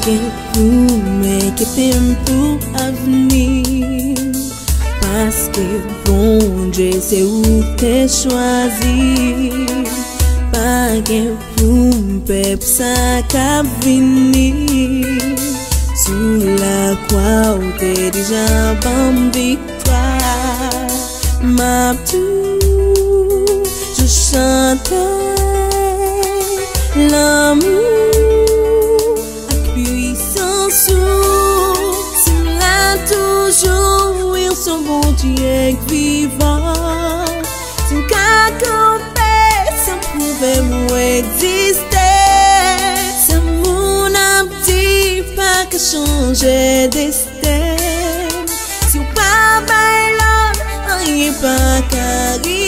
Quel mais que tempo a venir. Parce que bon Dieu c'est où t'es choisi. Pas que pour ça qu'a venir. Sous la croix où t'es déjà bonne victoire. Ma tout, je chantais l'amour. Toujours, ils sont bons, Dieu vivant. Sans qu'à compter, sans prouver où exister. Ça mon petit pas que changer destin. Si on pas bailon, rien pas qu'arriver.